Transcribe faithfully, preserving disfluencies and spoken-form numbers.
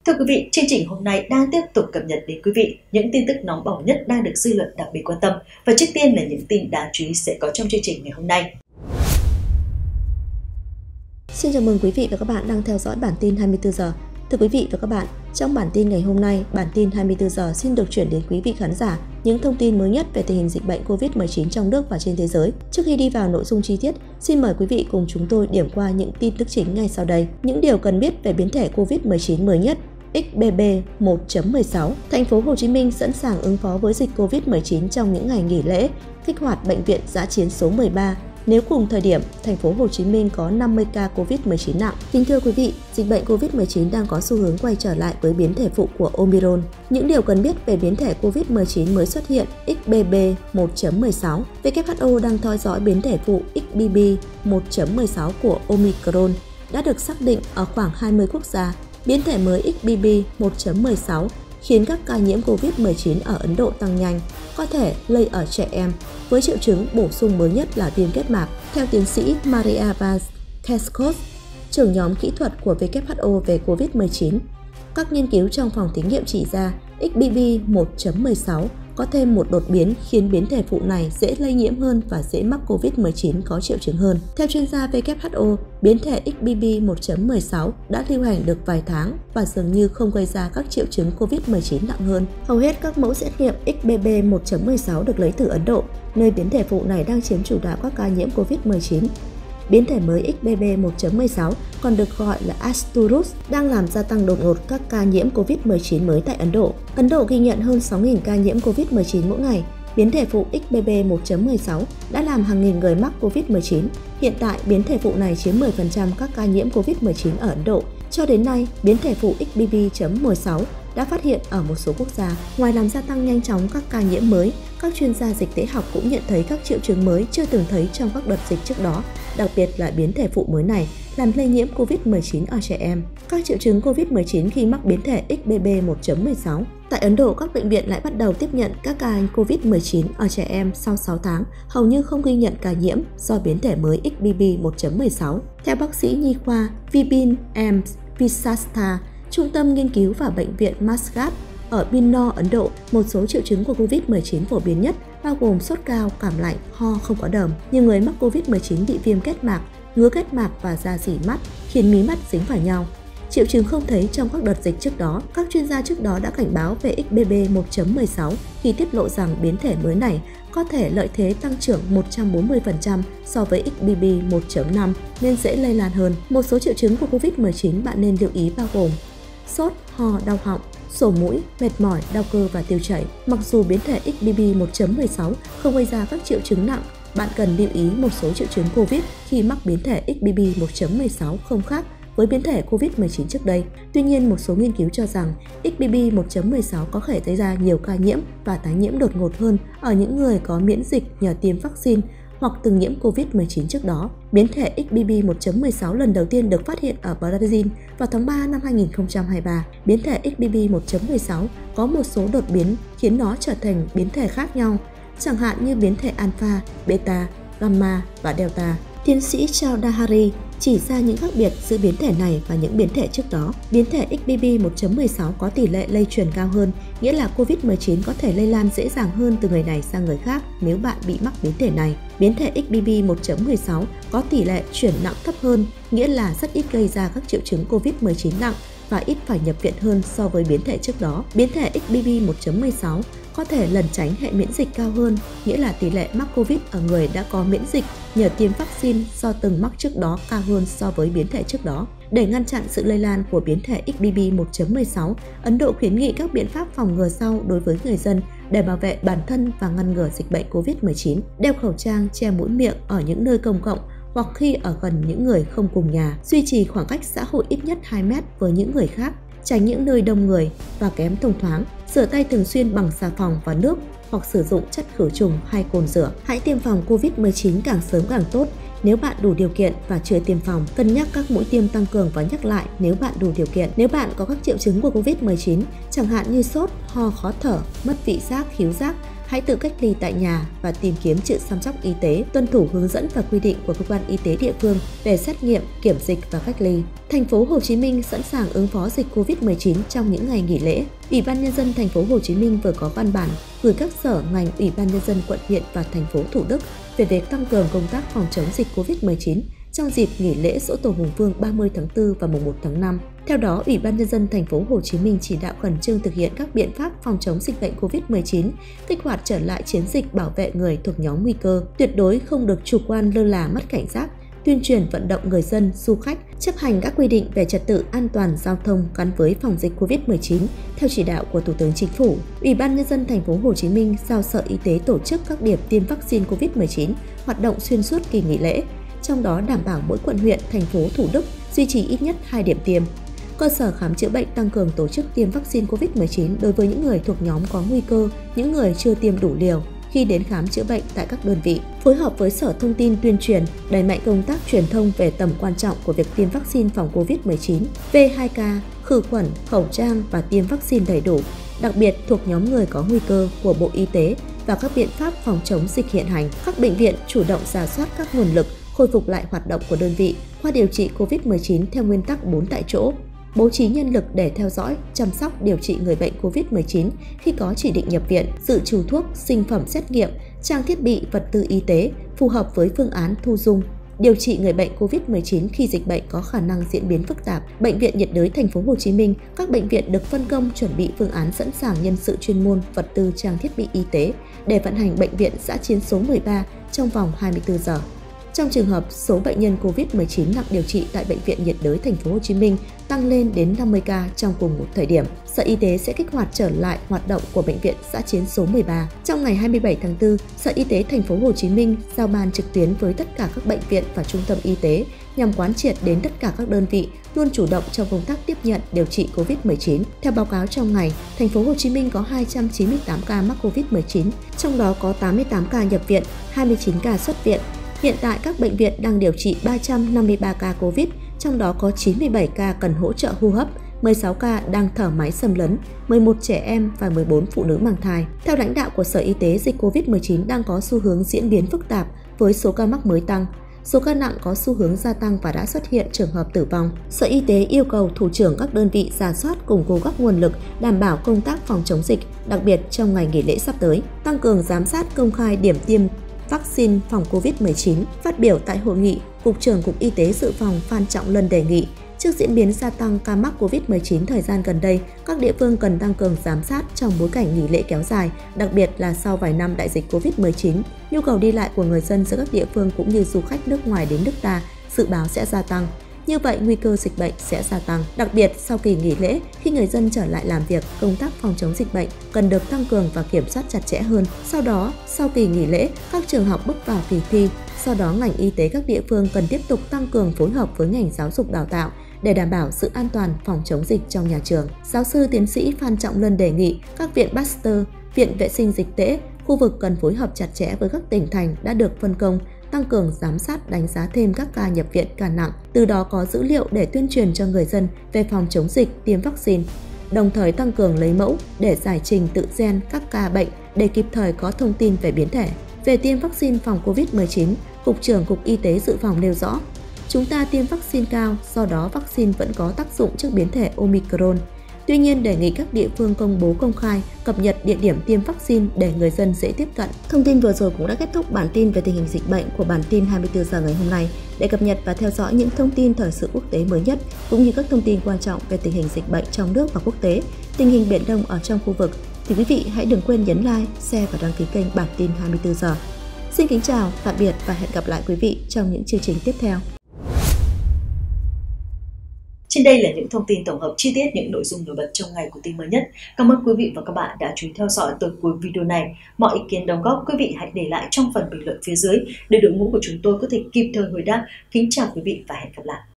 Thưa quý vị, chương trình hôm nay đang tiếp tục cập nhật đến quý vị những tin tức nóng bỏng nhất đang được dư luận đặc biệt quan tâm. Và trước tiên là những tin đáng chú ý sẽ có trong chương trình ngày hôm nay. Xin chào mừng quý vị và các bạn đang theo dõi bản tin hai mươi tư giờ. Thưa quý vị và các bạn, trong bản tin ngày hôm nay, bản tin hai mươi tư giờ xin được chuyển đến quý vị khán giả những thông tin mới nhất về tình hình dịch bệnh covid mười chín trong nước và trên thế giới. Trước khi đi vào nội dung chi tiết, xin mời quý vị cùng chúng tôi điểm qua những tin tức chính ngay sau đây. Những điều cần biết về biến thể covid mười chín mới nhất X B B một chấm mười sáu. Thành phố Hồ Chí Minh sẵn sàng ứng phó với dịch covid mười chín trong những ngày nghỉ lễ, kích hoạt bệnh viện dã chiến số mười ba. Nếu cùng thời điểm, thành phố Hồ Chí Minh có năm mươi ca covid mười chín nặng. Kính thưa quý vị, dịch bệnh covid mười chín đang có xu hướng quay trở lại với biến thể phụ của Omicron. Những điều cần biết về biến thể covid mười chín mới xuất hiện X B B một chấm mười sáu. W H O đang theo dõi biến thể phụ X B B một chấm mười sáu của Omicron đã được xác định ở khoảng hai mươi quốc gia. Biến thể mới X B B một chấm mười sáu khiến các ca nhiễm covid mười chín ở Ấn Độ tăng nhanh, có thể lây ở trẻ em, với triệu chứng bổ sung mới nhất là viêm kết mạc. Theo tiến sĩ Maria Van-Kerkhove, trưởng nhóm kỹ thuật của W H O về covid mười chín, các nghiên cứu trong phòng thí nghiệm chỉ ra X B B một chấm mười sáu có thêm một đột biến khiến biến thể phụ này dễ lây nhiễm hơn và dễ mắc covid mười chín có triệu chứng hơn. Theo chuyên gia W H O, biến thể X B B một chấm mười sáu đã lưu hành được vài tháng và dường như không gây ra các triệu chứng covid mười chín nặng hơn. Hầu hết các mẫu xét nghiệm X B B một chấm mười sáu được lấy từ Ấn Độ, nơi biến thể phụ này đang chiếm chủ đạo các ca nhiễm covid mười chín. Biến thể mới X B B một chấm mười sáu còn được gọi là Asturus đang làm gia tăng đột ngột các ca nhiễm covid mười chín mới tại Ấn Độ. Ấn Độ ghi nhận hơn sáu nghìn ca nhiễm covid mười chín mỗi ngày. Biến thể phụ X B B một chấm mười sáu đã làm hàng nghìn người mắc covid mười chín. Hiện tại, biến thể phụ này chiếm mười phần trăm các ca nhiễm covid mười chín ở Ấn Độ. Cho đến nay, biến thể phụ X B B chấm mười sáu đã phát hiện ở một số quốc gia. Ngoài làm gia tăng nhanh chóng các ca nhiễm mới, các chuyên gia dịch tễ học cũng nhận thấy các triệu chứng mới chưa từng thấy trong các đợt dịch trước đó, đặc biệt là biến thể phụ mới này làm lây nhiễm covid mười chín ở trẻ em. Các triệu chứng covid mười chín khi mắc biến thể X B B một chấm mười sáu. Tại Ấn Độ, các bệnh viện lại bắt đầu tiếp nhận các ca covid mười chín ở trẻ em sau sáu tháng, hầu như không ghi nhận ca nhiễm do biến thể mới X B B một chấm mười sáu. Theo bác sĩ nhi khoa Vipin M. Visastha, Trung tâm Nghiên cứu và Bệnh viện Masgat ở Binor, Ấn Độ, một số triệu chứng của covid mười chín phổ biến nhất bao gồm sốt cao, cảm lạnh, ho không có đờm. Nhiều người mắc covid mười chín bị viêm kết mạc, ngứa kết mạc và da rỉ mắt, khiến mí mắt dính vào nhau. Triệu chứng không thấy trong các đợt dịch trước đó. Các chuyên gia trước đó đã cảnh báo về X B B một chấm mười sáu khi tiết lộ rằng biến thể mới này có thể lợi thế tăng trưởng một trăm bốn mươi phần trăm so với X B B một chấm năm nên dễ lây lan hơn. Một số triệu chứng của covid mười chín bạn nên lưu ý bao gồm sốt, ho, đau họng, sổ mũi, mệt mỏi, đau cơ và tiêu chảy. Mặc dù biến thể X B B một chấm mười sáu không gây ra các triệu chứng nặng, bạn cần lưu ý một số triệu chứng COVID khi mắc biến thể X B B một chấm mười sáu không khác với biến thể covid mười chín trước đây. Tuy nhiên, một số nghiên cứu cho rằng X B B một chấm mười sáu có thể gây ra nhiều ca nhiễm và tái nhiễm đột ngột hơn ở những người có miễn dịch nhờ tiêm vaccine hoặc từng nhiễm covid mười chín trước đó. Biến thể X B B một chấm mười sáu lần đầu tiên được phát hiện ở Brazil vào tháng ba năm hai nghìn không trăm hai mươi ba. Biến thể X B B một chấm mười sáu có một số đột biến khiến nó trở thành biến thể khác nhau, chẳng hạn như biến thể Alpha, Beta, Gamma và Delta. Tiến sĩ Chowdhury chỉ ra những khác biệt giữa biến thể này và những biến thể trước đó. Biến thể X B B một chấm mười sáu có tỷ lệ lây truyền cao hơn, nghĩa là covid mười chín có thể lây lan dễ dàng hơn từ người này sang người khác nếu bạn bị mắc biến thể này. Biến thể X B B một chấm mười sáu có tỷ lệ chuyển nặng thấp hơn, nghĩa là rất ít gây ra các triệu chứng covid mười chín nặng và ít phải nhập viện hơn so với biến thể trước đó. Biến thể X B B một chấm mười sáu có thể lẩn tránh hệ miễn dịch cao hơn, nghĩa là tỷ lệ mắc Covid ở người đã có miễn dịch nhờ tiêm vaccine do từng mắc trước đó cao hơn so với biến thể trước đó. Để ngăn chặn sự lây lan của biến thể X B B một chấm mười sáu, Ấn Độ khuyến nghị các biện pháp phòng ngừa sau đối với người dân để bảo vệ bản thân và ngăn ngừa dịch bệnh covid mười chín. Đeo khẩu trang, che mũi miệng ở những nơi công cộng hoặc khi ở gần những người không cùng nhà, duy trì khoảng cách xã hội ít nhất hai mét với những người khác, tránh những nơi đông người và kém thông thoáng, rửa tay thường xuyên bằng xà phòng và nước hoặc sử dụng chất khử trùng hay cồn rửa. Hãy tiêm phòng covid mười chín càng sớm càng tốt. Nếu bạn đủ điều kiện và chưa tiêm phòng, cân nhắc các mũi tiêm tăng cường và nhắc lại nếu bạn đủ điều kiện. Nếu bạn có các triệu chứng của covid mười chín, chẳng hạn như sốt, ho, khó thở, mất vị giác, khứu giác, hãy tự cách ly tại nhà và tìm kiếm sự chăm sóc y tế, tuân thủ hướng dẫn và quy định của cơ quan y tế địa phương về xét nghiệm, kiểm dịch và cách ly. Thành phố Hồ Chí Minh sẵn sàng ứng phó dịch Covid mười chín trong những ngày nghỉ lễ. Ủy ban nhân dân thành phố Hồ Chí Minh vừa có văn bản gửi các sở ngành, Ủy ban nhân dân quận huyện và thành phố Thủ Đức về việc tăng cường công tác phòng chống dịch Covid mười chín trong dịp nghỉ lễ Giỗ Tổ Hùng Vương ba mươi tháng tư và mùng một tháng năm. Theo đó, Ủy ban nhân dân thành phố Hồ Chí Minh chỉ đạo khẩn trương thực hiện các biện pháp phòng chống dịch bệnh Covid mười chín, kích hoạt trở lại chiến dịch bảo vệ người thuộc nhóm nguy cơ, tuyệt đối không được chủ quan lơ là mất cảnh giác, tuyên truyền vận động người dân, du khách chấp hành các quy định về trật tự an toàn giao thông gắn với phòng dịch Covid mười chín theo chỉ đạo của Thủ tướng Chính phủ. Ủy ban nhân dân thành phố Hồ Chí Minh giao Sở Y tế tổ chức các điểm tiêm vaccine Covid mười chín hoạt động xuyên suốt kỳ nghỉ lễ, trong đó đảm bảo mỗi quận huyện, thành phố Thủ Đức duy trì ít nhất hai điểm tiêm. Cơ sở khám chữa bệnh tăng cường tổ chức tiêm vaccine Covid mười chín đối với những người thuộc nhóm có nguy cơ, những người chưa tiêm đủ liều khi đến khám chữa bệnh tại các đơn vị. Phối hợp với Sở Thông tin tuyên truyền, đẩy mạnh công tác truyền thông về tầm quan trọng của việc tiêm vaccine phòng Covid mười chín, V hai K, khử khuẩn, khẩu trang và tiêm vaccine đầy đủ, đặc biệt thuộc nhóm người có nguy cơ của Bộ Y tế và các biện pháp phòng chống dịch hiện hành. Các bệnh viện chủ động rà soát các nguồn lực, khôi phục lại hoạt động của đơn vị, khoa điều trị Covid mười chín theo nguyên tắc bốn tại chỗ, bố trí nhân lực để theo dõi, chăm sóc, điều trị người bệnh Covid mười chín khi có chỉ định nhập viện, dự trù thuốc, sinh phẩm xét nghiệm, trang thiết bị, vật tư y tế phù hợp với phương án thu dung, điều trị người bệnh Covid mười chín khi dịch bệnh có khả năng diễn biến phức tạp. Bệnh viện nhiệt đới thành phố Hồ Chí Minh, các bệnh viện được phân công chuẩn bị phương án sẵn sàng nhân sự chuyên môn, vật tư, trang thiết bị y tế để vận hành bệnh viện dã chiến số mười ba trong vòng hai mươi tư giờ. Trong trường hợp số bệnh nhân Covid mười chín nặng điều trị tại Bệnh viện nhiệt đới thành phố Hồ Chí Minh tăng lên đến năm mươi ca trong cùng một thời điểm, Sở Y tế sẽ kích hoạt trở lại hoạt động của Bệnh viện dã chiến số mười ba. Trong ngày hai mươi bảy tháng tư, Sở Y tế thành phố Hồ Chí Minh giao ban trực tuyến với tất cả các bệnh viện và trung tâm y tế nhằm quán triệt đến tất cả các đơn vị luôn chủ động trong công tác tiếp nhận điều trị Covid mười chín. Theo báo cáo trong ngày, thành phố Hồ Chí Minh có hai trăm chín mươi tám ca mắc Covid mười chín, trong đó có tám mươi tám ca nhập viện, hai mươi chín ca xuất viện. Hiện tại các bệnh viện đang điều trị ba trăm năm mươi ba ca Covid, trong đó có chín mươi bảy ca cần hỗ trợ hô hấp, mười sáu ca đang thở máy xâm lấn, mười một trẻ em và mười bốn phụ nữ mang thai. Theo lãnh đạo của Sở Y tế, dịch Covid mười chín đang có xu hướng diễn biến phức tạp với số ca mắc mới tăng. Số ca nặng có xu hướng gia tăng và đã xuất hiện trường hợp tử vong. Sở Y tế yêu cầu thủ trưởng các đơn vị rà soát, củng cố các nguồn lực, đảm bảo công tác phòng chống dịch, đặc biệt trong ngày nghỉ lễ sắp tới, tăng cường giám sát công khai điểm tiêm vaccine phòng Covid mười chín. Phát biểu tại hội nghị, Cục trưởng Cục Y tế Dự phòng Phan Trọng Lân đề nghị, trước diễn biến gia tăng ca mắc Covid mười chín thời gian gần đây, các địa phương cần tăng cường giám sát trong bối cảnh nghỉ lễ kéo dài, đặc biệt là sau vài năm đại dịch Covid mười chín, nhu cầu đi lại của người dân giữa các địa phương cũng như du khách nước ngoài đến nước ta dự báo sẽ gia tăng. Như vậy, nguy cơ dịch bệnh sẽ gia tăng. Đặc biệt, sau kỳ nghỉ lễ, khi người dân trở lại làm việc, công tác phòng chống dịch bệnh cần được tăng cường và kiểm soát chặt chẽ hơn. Sau đó, sau kỳ nghỉ lễ, các trường học bước vào kỳ thi. Sau đó, ngành y tế các địa phương cần tiếp tục tăng cường phối hợp với ngành giáo dục đào tạo để đảm bảo sự an toàn phòng chống dịch trong nhà trường. Giáo sư tiến sĩ Phan Trọng Lân đề nghị các viện Pasteur, viện vệ sinh dịch tễ, khu vực cần phối hợp chặt chẽ với các tỉnh thành đã được phân công, tăng cường giám sát, đánh giá thêm các ca nhập viện, ca nặng, từ đó có dữ liệu để tuyên truyền cho người dân về phòng chống dịch, tiêm vaccine, đồng thời tăng cường lấy mẫu để giải trình tự gen các ca bệnh để kịp thời có thông tin về biến thể. Về tiêm vaccine phòng Covid mười chín, Cục trưởng Cục Y tế Dự phòng nêu rõ, chúng ta tiêm vaccine cao, do đó vaccine vẫn có tác dụng trước biến thể Omicron. Tuy nhiên, đề nghị các địa phương công bố công khai, cập nhật địa điểm tiêm vaccine để người dân dễ tiếp cận. Thông tin vừa rồi cũng đã kết thúc bản tin về tình hình dịch bệnh của bản tin hai mươi tư giờ ngày hôm nay. Để cập nhật và theo dõi những thông tin thời sự quốc tế mới nhất, cũng như các thông tin quan trọng về tình hình dịch bệnh trong nước và quốc tế, tình hình Biển Đông ở trong khu vực, thì quý vị hãy đừng quên nhấn like, share và đăng ký kênh Bản tin hai mươi tư giờ. Xin kính chào, tạm biệt và hẹn gặp lại quý vị trong những chương trình tiếp theo. Trên đây là những thông tin tổng hợp chi tiết những nội dung nổi bật trong ngày của tin mới nhất. Cảm ơn quý vị và các bạn đã chú ý theo dõi tới cuối video này. Mọi ý kiến đóng góp quý vị hãy để lại trong phần bình luận phía dưới để đội ngũ của chúng tôi có thể kịp thời hồi đáp. Kính chào quý vị và hẹn gặp lại.